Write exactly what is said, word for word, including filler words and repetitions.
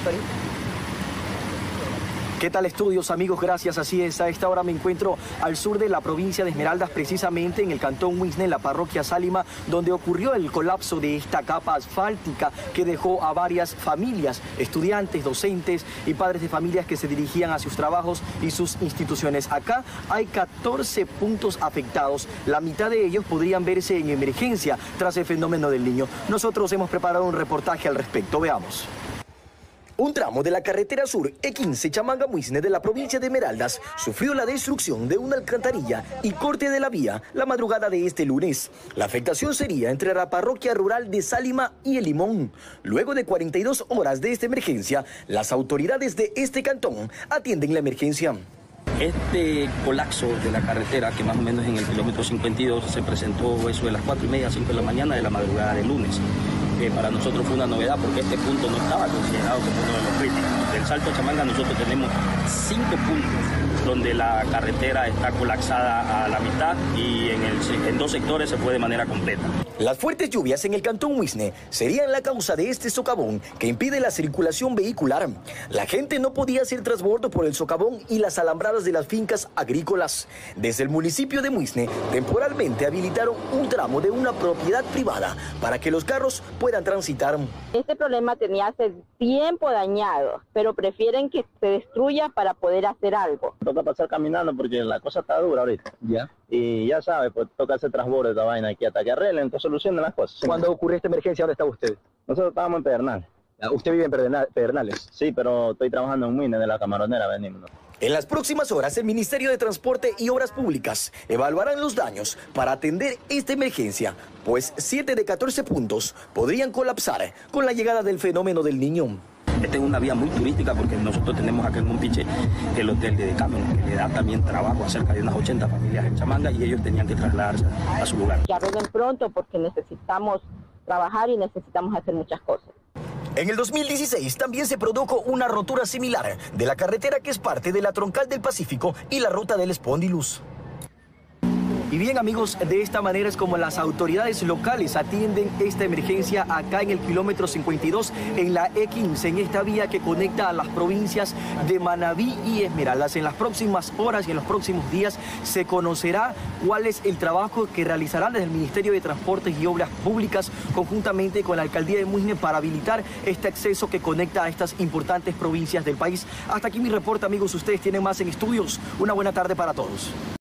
Karim. ¿Qué tal, estudios, amigos? Gracias, así es. A esta hora me encuentro al sur de la provincia de Esmeraldas, precisamente en el cantón Muisne, en la parroquia Sálima, donde ocurrió el colapso de esta capa asfáltica que dejó a varias familias, estudiantes, docentes y padres de familias que se dirigían a sus trabajos y sus instituciones. Acá hay catorce puntos afectados. La mitad de ellos podrían verse en emergencia tras el fenómeno del Niño. Nosotros hemos preparado un reportaje al respecto. Veamos. Un tramo de la carretera sur E quince Chamanga-Muisne de la provincia de Esmeraldas sufrió la destrucción de una alcantarilla y corte de la vía la madrugada de este lunes. La afectación sería entre la parroquia rural de Sálima y El Limón. Luego de cuarenta y dos horas de esta emergencia, las autoridades de este cantón atienden la emergencia. Este colapso de la carretera, que más o menos en el kilómetro cincuenta y dos se presentó eso de las cuatro y media, cinco de la mañana de la madrugada del lunes. Eh, para nosotros fue una novedad porque este punto no estaba considerado como uno de los críticos. Del Salto Chamanga nosotros tenemos cinco puntos donde la carretera está colapsada a la mitad y en, el, en dos sectores se fue de manera completa. Las fuertes lluvias en el cantón Muisne serían la causa de este socavón que impide la circulación vehicular. La gente no podía hacer transbordo por el socavón y las alambradas de las fincas agrícolas. Desde el municipio de Muisne, temporalmente habilitaron un tramo de una propiedad privada para que los carros puedan transitar. Este problema tenía hace tiempo dañado, pero prefieren que se destruya para poder hacer algo. Toca pasar caminando porque la cosa está dura ahorita. Ya. Y ya sabe, pues toca hacer transbordo de esta vaina aquí hasta que arreglen, entonces solucionen las cosas. ¿Cuándo ocurrió esta emergencia? ¿Dónde estaba usted? Nosotros estábamos en Pedernales. ¿Usted vive en Pedernal- Pedernales? Sí, pero estoy trabajando en Muisne, de la Camaronera, venimos. ¿no? En las próximas horas, el Ministerio de Transporte y Obras Públicas evaluarán los daños para atender esta emergencia, pues siete de catorce puntos podrían colapsar con la llegada del fenómeno del Niño. Esta es una vía muy turística porque nosotros tenemos acá en Monpiche el hotel de Decámeron, que le da también trabajo a cerca de unas ochenta familias en Chamanga y ellos tenían que trasladarse a su lugar. Que arreglen pronto porque necesitamos trabajar y necesitamos hacer muchas cosas. En el dos mil dieciséis también se produjo una rotura similar de la carretera que es parte de la Troncal del Pacífico y la ruta del Espondilus. Y bien, amigos, de esta manera es como las autoridades locales atienden esta emergencia acá en el kilómetro cincuenta y dos, en la E quince, en esta vía que conecta a las provincias de Manabí y Esmeraldas. En las próximas horas y en los próximos días se conocerá cuál es el trabajo que realizarán desde el Ministerio de Transportes y Obras Públicas conjuntamente con la Alcaldía de Muisne para habilitar este acceso que conecta a estas importantes provincias del país. Hasta aquí mi reporte, amigos. Ustedes tienen más en estudios. Una buena tarde para todos.